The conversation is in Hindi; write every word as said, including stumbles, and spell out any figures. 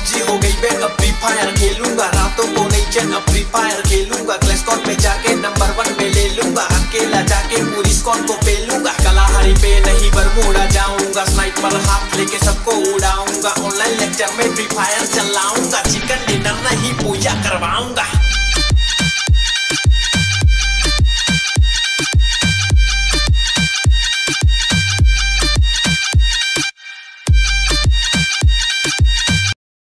पबजी हो गई मैं अब फ्री फायर खेलूंगा, रातों को नहीं चैन अब फ्री फायर खेलूंगा, क्लैश स्क्वाड पे जाके नंबर वन पे ले लूंगा, अकेला जाके पूरी स्क्वाड को पेलूंगा, कलाहारी पे नहीं बरमूडा जाऊंगा, स्नाइपर हाथ लेके सबको उड़ाऊंगा, ऑनलाइन लेक्चर में फ्री फायर चलाऊंगा, चिकन डिनर नहीं पूजा करवाऊंगा।